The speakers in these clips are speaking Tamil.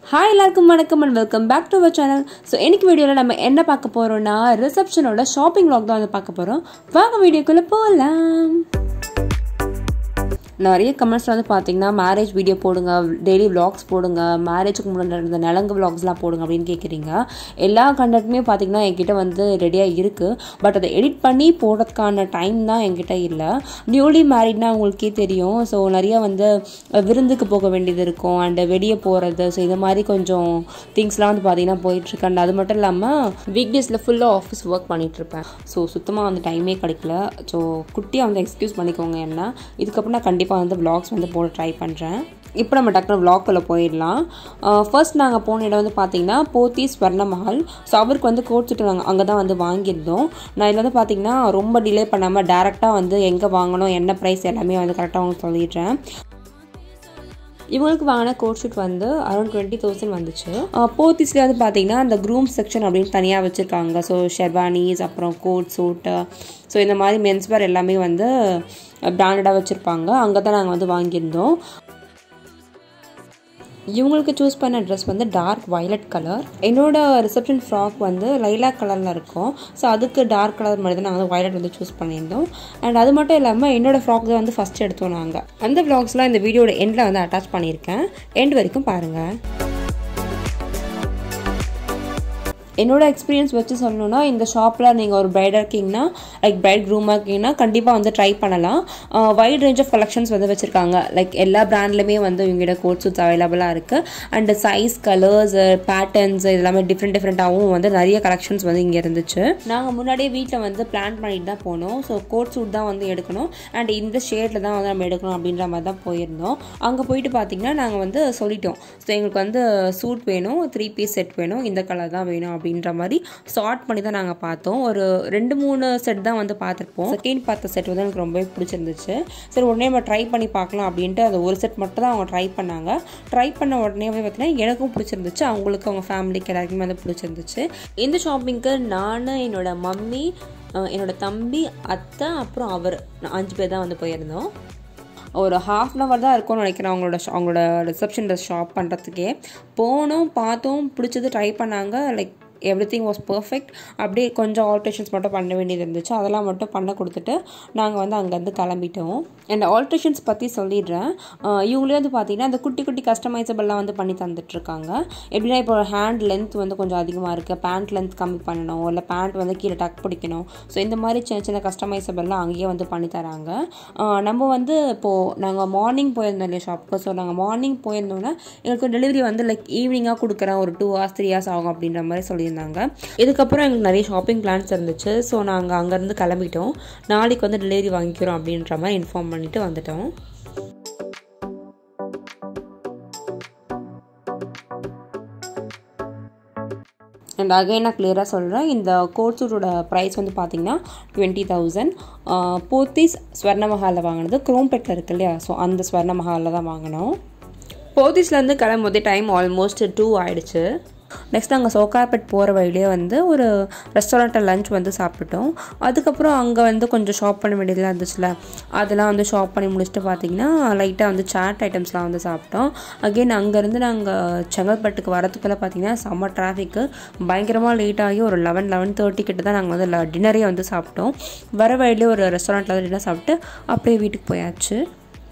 ஹாய் எல்லாருக்கும் வணக்கம் and welcome back to our channel. So இன்னைக்கு வீடியோவில் நம்ம என்ன பார்க்க போகிறோம்னா ரிசப்ஷனோட ஷாப்பிங் vlog தான் வந்து பார்க்க போகிறோம். வாங்க வீடியோக்குள்ளே போகலாம். நிறைய கமெண்ட்ஸில் வந்து பார்த்தீங்கன்னா மேரேஜ் வீடியோ போடுங்க, டெய்லி விளாக்ஸ் போடுங்க, மேரேஜுக்கு முன்னாடி நடந்த நலங்கு விளாக்ஸ்லாம் போடுங்க அப்படின்னு கேட்குறீங்க. எல்லா கண்டென்ட்டுமே பார்த்தீங்கன்னா என்கிட்ட வந்து ரெடியாக இருக்குது. பட் அதை எடிட் பண்ணி போடுறதுக்கான டைம் தான் என்கிட்ட இல்லை. நியூலி மேரிட்னா உங்களுக்கே தெரியும். ஸோ நிறைய வந்து விருந்துக்கு போக வேண்டியது இருக்கும் அண்டு வெளியே போகிறது. ஸோ இந்த மாதிரி கொஞ்சம் திங்ஸ்லாம் வந்து பார்த்தீங்கன்னா போயிட்டுருக்கு. அண்ட் அது மட்டும் இல்லாமல் வீக் டேஸில் ஃபுல்லாக ஆஃபீஸ் ஒர்க் பண்ணிகிட்ருப்பேன். ஸோ சுத்தமாக வந்து டைமே கிடைக்கல. ஸோ குட்டியாக வந்து எக்ஸ்கியூஸ் பண்ணிக்கோங்க. என்ன இதுக்கப்புறம் நான் கண்டிப்பாக வந்து vlogs வந்து போட ட்ரை பண்ணுறேன். இப்போ நம்ம டக்குனு vlogக்குள்ளே போயிடலாம். ஃபர்ஸ்ட் நாங்கள் போன இடம் வந்து பார்த்தீங்கன்னா போத்தி ஸ்வர்ண மஹால். ஸோ அவருக்கு வந்து கோட் சூட்டு நாங்கள் அங்கே தான் வந்து வாங்கியிருந்தோம். நான் இதில் வந்து பார்த்தீங்கன்னா ரொம்ப டிலே பண்ணாமல் டேரெக்டாக வந்து எங்கே வாங்கணும், என்ன ப்ரைஸ் எல்லாமே வந்து கரெக்டாக அவங்க சொல்லிடுறேன். இவங்களுக்கு வாங்கின கோட் ஷூட் வந்து அரௌண்ட் 20,000 வந்துச்சு. போத்திஸ்லேயே வந்து பார்த்தீங்கன்னா அந்த க்ரூம் செக்ஷன் அப்படின்னு தனியாக வச்சுருக்காங்க. ஸோ ஷெர்வானிஸ், அப்புறம் கோட் சூட்டு, ஸோ இந்த மாதிரி மென்ஸ்வேர் எல்லாமே வந்து பிராண்டடாக வச்சுருப்பாங்க. அங்கே தான் நாங்கள் வந்து வாங்கியிருந்தோம். இவங்களுக்கு சூஸ் பண்ண ட்ரெஸ் வந்து டார்க் வயலட் கலர். என்னோட ரிசப்ஷன் ஃப்ராக் வந்து லைலாக் கலரில் இருக்கும். ஸோ அதுக்கு டார்க் கலர் மாதிரி தான் நாங்கள் வந்து வயலட் வந்து சூஸ் பண்ணியிருந்தோம். அண்ட் அது மட்டும் இல்லாமல் என்னோடய ஃப்ராக் தான் வந்து ஃபஸ்ட் எடுத்தோம் நாங்கள். அந்த vlogsலாம் இந்த வீடியோட எண்டில் வந்து அட்டாச் பண்ணியிருக்கேன். எண்ட் வரைக்கும் பாருங்கள். என்னோட எக்ஸ்பீரியன்ஸ் வச்சு சொல்லணுன்னா, இந்த ஷாப்பில் நீங்கள் ஒரு பிரைடாக இருக்கீங்கன்னா, லைக் பிரைட் க்ரூமாக இருக்கீங்கன்னா கண்டிப்பாக வந்து ட்ரை பண்ணலாம். வைட் ரேஞ்ச் ஆஃப் கலெக்ஷன்ஸ் வந்து வச்சுருக்காங்க. லைக் எல்லா பிராண்ட்லேயுமே வந்து இவங்களோட கோட் சூட்ஸ் அவைலபிளாக இருக்குது. அண்ட் சைஸ், கலர்ஸ், பேட்டர்ன்ஸ் இதெல்லாமே டிஃப்ரெண்ட்டாகவும் வந்து நிறைய கலெக்ஷன்ஸ் வந்து இங்கே இருந்துச்சு. நாங்கள் முன்னாடியே வீட்டில் வந்து பிளான் பண்ணிட்டு தான் போனோம். ஸோ கோட் சூட் தான் வந்து எடுக்கணும் அண்ட் இந்த ஷேடில் தான் வந்து நம்ம எடுக்கணும் அப்படின்ற மாதிரி தான் போயிருந்தோம். அங்கே போயிட்டு பார்த்திங்கன்னா நாங்கள் வந்து சொல்லிட்டோம். ஸோ எங்களுக்கு வந்து சூட் வேணும், 3 பீஸ் செட் வேணும், இந்த கலர் தான் வேணும் அப்படின்ற மாதிரி ஷார்ட் பண்ணி தான் நாங்கள் பார்த்தோம். ஒரு 2-3 செட் தான் வந்து பார்த்துருப்போம். செகண்ட் பார்த்த செட் வந்து எனக்கு ரொம்பவே பிடிச்சிருந்துச்சு. சரி உடனே நம்ம ட்ரை பண்ணி பார்க்கலாம் அப்படின்ட்டு அந்த ஒரு செட் மட்டும் தான் அவங்க ட்ரை பண்ணாங்க. ட்ரை பண்ண உடனே பார்த்தீங்கன்னா எனக்கும் பிடிச்சிருந்துச்சு, அவங்களுக்கு அவங்க ஃபேமிலிக்கு எல்லாருக்குமே வந்து பிடிச்சிருந்துச்சு. இந்த ஷாப்பிங்க்கு நான், என்னோட மம்மி, என்னோட தம்பி, அத்தை, அப்புறம் அவர் 5 பேர் தான் வந்து போயிருந்தோம். ஒரு ½ an hour தான் இருக்கும்னு நினைக்கிறேன் அவங்களோட ரிசப்ஷன் ட்ரெஸ் ஷாப் பண்ணுறதுக்கே. போனோம், பார்த்தோம், பிடிச்சது, ட்ரை பண்ணாங்க. Like everything was perfect. அப்படியே கொஞ்சம் ஆல்ட்ரேஷன்ஸ் மட்டும் பண்ண வேண்டியது இருந்துச்சு. அதெல்லாம் மட்டும் பண்ண கொடுத்துட்டு நாங்கள் வந்து அங்கேருந்து கிளம்பிட்டோம். அண்ட் ஆல்ட்ரேஷன்ஸ் பற்றி சொல்லிடுறேன். இவங்களே வந்து பார்த்தீங்கன்னா அந்த குட்டி குட்டி கஸ்டமைசபிள்லாம் வந்து பண்ணி தந்துட்டுருக்காங்க. எப்படின்னா இப்போ ஹேண்ட் லென்த் வந்து கொஞ்சம் அதிகமாக இருக்குது, பேண்ட் லென்த் கம்மி பண்ணணும், இல்லை பேண்ட் வந்து கீழே டக் பிடிக்கணும். ஸோ இந்த மாதிரி சின்ன சின்ன கஸ்டமைசபிள்லாம் அங்கேயே வந்து பண்ணி தராங்க. நம்ம வந்து இப்போது நாங்கள் மார்னிங் போயிருந்தோம் இல்லையா ஷாப்புக்கு. ஸோ நாங்கள் மார்னிங் போயிருந்தோன்னா எங்களுக்கு டெலிவரி வந்து லைக் ஈவினிங்காக கொடுக்குறேன், ஒரு 2 hours 3 hours ஆகும் அப்படின்ற மாதிரி சொல்லி இருந்தாங்க. இதுக்கப்புறம் எங்களுக்கு நிறைய ஷாப்பிங் பிளான்ஸ் இருந்துச்சு. ஸோ நாங்கள் அங்கேருந்து கிளம்பிட்டோம். நாளைக்கு வந்து டெலிவரி வாங்கிக்கிறோம் அப்படின்ற மாதிரி இன்ஃபார்ம் பண்ணிட்டு வந்துட்டோம். அண்ட் அகைன் நான் கிளியராக சொல்கிறேன், இந்த கோட் சூட்டோட ப்ரைஸ் வந்து பார்த்தீங்கன்னா 20,000. போத்திஸ் ஸ்வர்ண மஹாலில் வாங்கினது குரோம்பேட்டில் இருக்கு இல்லையா, ஸோ அந்த ஸ்வர்ண மஹாலில் தான் வாங்கினோம். போத்திஸ்லேருந்து கிளம்பும்போதே டைம் ஆல்மோஸ்ட் 2 ஆகிடுச்சு. நெக்ஸ்ட் நாங்கள் சோக்கார்பேட் போகிற வழியிலே வந்து ஒரு ரெஸ்டாரண்ட்டில் லஞ்ச் வந்து சாப்பிட்டோம். அதுக்கப்புறம் அங்கே வந்து கொஞ்சம் ஷாப் பண்ண வேண்டியதெல்லாம் இருந்துச்சுல, அதெல்லாம் வந்து ஷாப் பண்ணி முடிச்சுட்டு பார்த்திங்கன்னா லைட்டாக வந்து சாட் ஐட்டம்ஸ்லாம் வந்து சாப்பிட்டோம். அகெயின் அங்கேருந்து நாங்கள் செங்கல்பட்டுக்கு வரதுக்குள்ளே பார்த்திங்கன்னா செம்ம டிராஃபிக்கு, பயங்கரமாக லேட் ஆகி ஒரு 11-11:30 கிட்ட தான் நாங்கள் வந்து டின்னரே வந்து சாப்பிட்டோம். வர வழியிலே ஒரு ரெஸ்டாரண்ட்டில் வந்து டின்னர் சாப்பிட்டு அப்படியே வீட்டுக்கு போயாச்சு.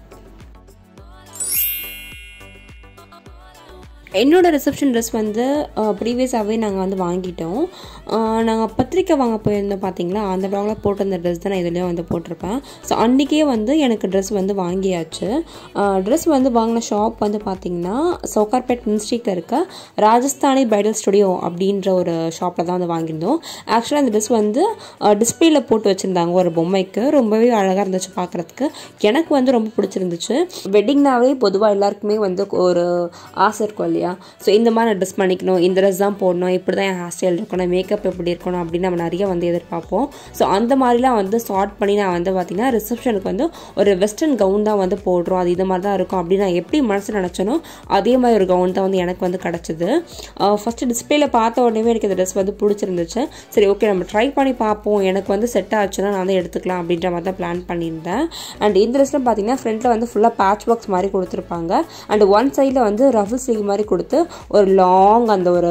என்னோடய ரிசப்ஷன் ட்ரெஸ் வந்து ப்ரீவியஸாகவே நாங்கள் வந்து வாங்கிட்டோம். நாங்கள் பத்திரிக்கை வாங்க போயிருந்தோம் பார்த்தீங்களா, அந்த vlogல போட்டிருந்த ட்ரெஸ் தான் நான் இதுலேயும் வந்து போட்டிருப்பேன். ஸோ அன்றைக்கே வந்து எனக்கு ட்ரெஸ் வந்து வாங்கியாச்சு. ட்ரெஸ் வந்து வாங்கின ஷாப் வந்து பார்த்திங்கன்னா சோக்கார்பேட் மின்ஸ்ட்ரீட்டில் இருக்க ராஜஸ்தானி பிரைடல் ஸ்டுடியோ அப்படின்ற ஒரு ஷாப்பில் தான் வந்து வாங்கியிருந்தோம். ஆக்சுவலாக அந்த ட்ரெஸ் வந்து டிஸ்பிளேல போட்டு வச்சுருந்தாங்க ஒரு பொம்மைக்கு. ரொம்பவே அழகாக இருந்துச்சு பார்க்குறதுக்கு. எனக்கு வந்து ரொம்ப பிடிச்சிருந்துச்சு. வெட்டிங்னாவே பொதுவாக எல்லாருக்குமே வந்து ஒரு ஆசை இருக்கும் இல்லையா. ஸோ இந்த மாதிரி நான் ட்ரெஸ் பண்ணிக்கணும், இந்த ட்ரெஸ் தான் போடணும், இப்படி தான் என் ஹேர் ஸ்டைல் இருக்கணும், மேக்கப் எப்படி இருக்கணும் அப்படின்னு நம்ம நிறைய வந்து எதிர்பார்ப்போம். ஸோ அந்த மாதிரிலாம் வந்து ஷார்ட் பண்ணி நான் வந்து பார்த்திங்கன்னா ரிசப்ஷனுக்கு வந்து ஒரு வெஸ்டர்ன் கவுன் தான் வந்து போடுறோம், அது இது மாதிரி தான் இருக்கும் அப்படின்னு நான் எப்படி மனசில் நினச்சனோ அதே மாதிரி ஒரு கவுன் தான் வந்து எனக்கு வந்து கிடச்சிது. ஃபஸ்ட்டு டிஸ்பிளேல பார்த்த உடனே எனக்கு இந்த ட்ரெஸ் வந்து பிடிச்சிருந்துச்சு. சரி ஓகே நம்ம ட்ரை பண்ணி பார்ப்போம், எனக்கு வந்து செட் ஆச்சுன்னா நான் வந்து எடுத்துக்கலாம் அப்படின்ற மாதிரி தான் பிளான் பண்ணியிருந்தேன். அண்ட் இந்த ட்ரெஸ்லாம் பார்த்திங்கன்னா ஃப்ரண்ட்டில் வந்து ஃபுல்லாக பேட்ச் ஒர்க்ஸ் மாதிரி கொடுத்துருப்பாங்க. அண்ட் ஒன் சைடில் வந்து ரஃபிள் ஸ்லீவ் மாதிரி கொடுத்து ஒரு லாங் அந்த ஒரு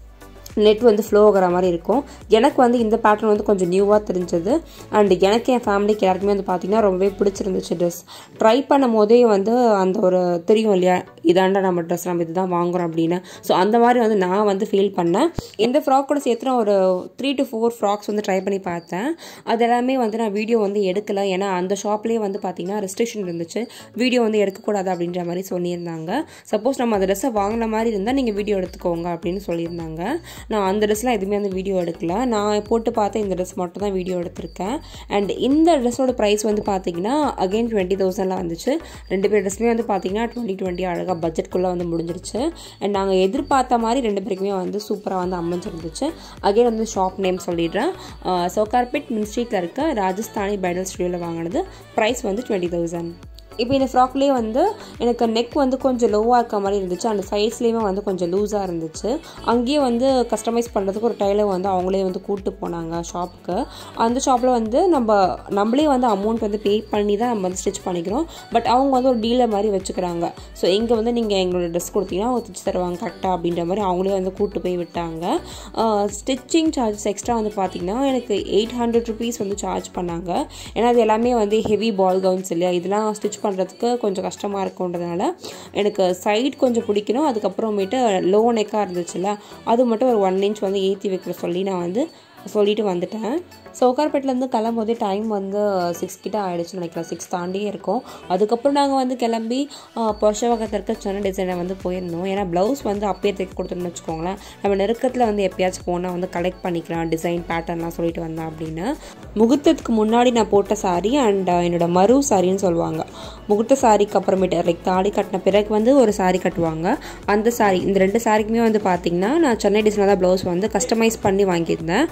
நெட் வந்து ஃப்ளோ ஆகிற மாதிரி இருக்கும். எனக்கு வந்து இந்த பேட்டர்ன் வந்து கொஞ்சம் நியூவாக தெரிஞ்சது. அண்ட் எனக்கு என் ஃபேமிலிக்கு எல்லாருக்குமே வந்து பார்த்திங்கன்னா ரொம்பவே பிடிச்சிருந்துச்சு ட்ரெஸ். ட்ரை பண்ணும் போதே வந்து அந்த ஒரு தெரியும் இல்லையா, இதாண்டா நம்ம ட்ரெஸ் நம்ம இதுதான் வாங்குகிறோம் அப்படின்னு. ஸோ அந்த மாதிரி வந்து நான் வந்து ஃபீல் பண்ணேன். இந்த ஃப்ராக்கோட சேர்த்து நான் ஒரு 3 to 4 ஃப்ராக்ஸ் வந்து ட்ரை பண்ணி பார்த்தேன். அது எல்லாமே வந்து நான் வீடியோ வந்து எடுக்கலை. ஏன்னா அந்த ஷாப்லேயே வந்து பார்த்திங்கன்னா ரெஸ்ட்ரிக்ஷன் இருந்துச்சு, வீடியோ வந்து எடுக்கக்கூடாது அப்படின்ற மாதிரி சொல்லியிருந்தாங்க. சப்போஸ் நம்ம அந்த ட்ரெஸ்ஸை வாங்கின மாதிரி இருந்தால் நீங்கள் வீடியோ எடுத்துக்கோங்க அப்படின்னு சொல்லியிருந்தாங்க. நான் அந்த ட்ரெஸ்லாம் எதுவுமே வந்து வீடியோ எடுக்கல. நான் போட்டு பார்த்தேன் இந்த ட்ரெஸ் மட்டும் தான் வீடியோ எடுத்திருக்கேன். அண்ட் இந்த ட்ரெஸ்ஸோட ப்ரைஸ் வந்து பார்த்தீங்கன்னா அகெயின் 20,000 வந்துச்சு. 2 பேர் ட்ரெஸ்ஸுமே வந்து பார்த்தீங்கன்னா 2020 அழகாக பட்ஜெட்குள்ளே வந்து முடிஞ்சிருச்சு. அண்ட் நாங்கள் எதிர்பார்த்த மாதிரி 2 பேருக்குமே வந்து சூப்பராக வந்து அமைஞ்சிருந்துச்சு. அகெயின் வந்து ஷாப் நேம் சொல்லிடுறேன். சவுகார்பேட் மின் ஸ்ட்ரீட்டில் இருக்க ராஜஸ்தானி பிரைடல் ஸ்டுடியோவில் வாங்கினது. ப்ரைஸ் வந்து 20,000. இப்போ இந்த ஃப்ராக்லேயே வந்து எனக்கு நெக் வந்து கொஞ்சம் லோவாக இருக்க மாதிரி இருந்துச்சு. அந்த சைட்ஸ்லேயுமே வந்து கொஞ்சம் லூஸாக இருந்துச்சு. அங்கேயே வந்து கஸ்டமைஸ் பண்ணுறதுக்கு ஒரு டைலர் வந்து அவங்களே வந்து கூப்பிட்டு போனாங்க ஷாப்புக்கு. அந்த ஷாப்பில் வந்து நம்மளே வந்து அமௌண்ட் வந்து பே பண்ணி தான் நம்ம வந்து ஸ்டிச் பண்ணிக்கிறோம். பட் அவங்க வந்து ஒரு டீலர் மாதிரி வச்சுக்கிறாங்க. ஸோ இங்கே வந்து நீங்கள் எங்களோட ட்ரெஸ் கொடுத்தீங்கன்னா அவங்க தைச்சு தருவாங்க கரெக்டாக அப்படின்ற மாதிரி அவங்களே வந்து கூப்பிட்டு போய் விட்டாங்க. ஸ்டிச்சிங் சார்ஜஸ் எக்ஸ்ட்ரா வந்து பார்த்திங்கன்னா எனக்கு 800 rupees வந்து சார்ஜ் பண்ணாங்க. ஏன்னா அது எல்லாமே வந்து ஹெவி பால் கவுன்ஸ் இல்லையா, இதெல்லாம் ஸ்டிச் பண்ணுறதுக்கு கொஞ்சம் கஷ்டமாக இருக்குன்றதுனால எனக்கு சைட் கொஞ்சம் பிடிக்கணும். அதுக்கப்புறமேட்டு லோ நெக்காக இருந்துச்சுல்ல, அது மட்டும் ஒரு 1 inch வந்து ஏற்றி வைக்கிற சொல்லி நான் வந்து சொல்லிட்டு வந்துட்டேன். சவுகார்பேட்லேருந்து கிளம்போதே டைம் வந்து 6 கிட்ட ஆகிடுச்சுன்னு நினைக்கிறேன். 6 தாண்டியே இருக்கும். அதுக்கப்புறம் நாங்கள் வந்து கிளம்பி புருஷவாக்கத்தில் இருக்க சென்னை டிசைனை வந்து போயிருந்தோம். ஏன்னா ப்ளவுஸ் வந்து அப்பயே தைக்க கொடுத்துருன்னு வச்சுக்கோங்களேன், நம்ம நெருக்கத்தில் வந்து எப்பயாச்சும் போனால் வந்து கலெக்ட் பண்ணிக்கலாம் டிசைன் பேட்டர்ன்லாம் சொல்லிட்டு வந்தேன் அப்படின்னு. முகூர்த்தத்துக்கு முன்னாடி நான் போட்ட சாரீ அண்ட் என்னோட மறு சாரின்னு சொல்லுவாங்க. முகூர்த்த சாரிக்கு அப்புறமேட்டு லைக் தாலி கட்டின பிறகு வந்து ஒரு சாரீ கட்டுவாங்க. அந்த சாரீ, இந்த 2 சாரிக்குமே வந்து பார்த்திங்கன்னா நான் சென்னை டிசைனில் தான் ப்ளவுஸ் வந்து கஸ்டமைஸ் பண்ணி வாங்கியிருந்தேன்.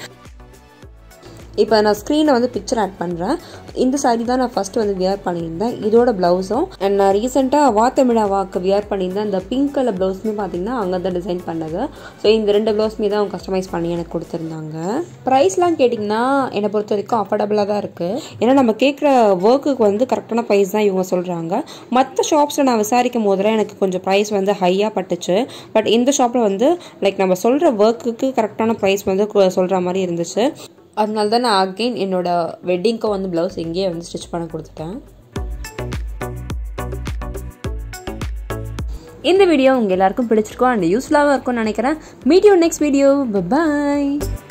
இப்போ நான் ஸ்க்ரீனில் வந்து பிக்சர் ஆட் பண்ணுறேன். இந்த சாரீ தான் நான் ஃபஸ்ட்டு வந்து வியர் பண்ணியிருந்தேன், இதோட ப்ளவுஸும். அண்ட் நான் ரீசெண்டாக வாக்கு வியர் பண்ணியிருந்தேன். அந்த பிங்க் கலர் ப்ளவுஸுமே பார்த்திங்கன்னா அங்கே தான் டிசைன் பண்ணது. ஸோ இந்த 2 ப்ளவுஸுமே தான் அவங்க கஸ்டமைஸ் பண்ணி எனக்கு கொடுத்துருந்தாங்க. ப்ரைஸ்லாம் கேட்டிங்கன்னா என்னை பொறுத்த வரைக்கும் அஃபோர்டபுளாக தான் இருக்குது. ஏன்னா நம்ம கேட்குற ஒர்க்குக்கு வந்து கரெக்டான ப்ரைஸ் தான் இவங்க சொல்கிறாங்க. மற்ற ஷாப்ஸில் நான் விசாரிக்கும் போதெல்லாம் எனக்கு கொஞ்சம் ப்ரைஸ் வந்து ஹையாக பட்டுச்சு. பட் இந்த ஷாப்பில் வந்து லைக் நம்ம சொல்கிற ஒர்க்குக்கு கரெக்டான ப்ரைஸ் வந்து சொல்கிற மாதிரி இருந்துச்சு. அதனால தான் நான் அகெயின் என்னோட வெட்டிங்க்கு வந்து ப்ளவுஸ் இங்கேயே வந்து ஸ்டிச் பண்ண கொடுத்துட்டேன். இந்த வீடியோ உங்கள் எல்லாருக்கும் பிடிச்சிருக்கோம் அண்ட் யூஸ்ஃபுல்லாகவும் இருக்கும்னு நினைக்கிறேன். Meet you next video. By.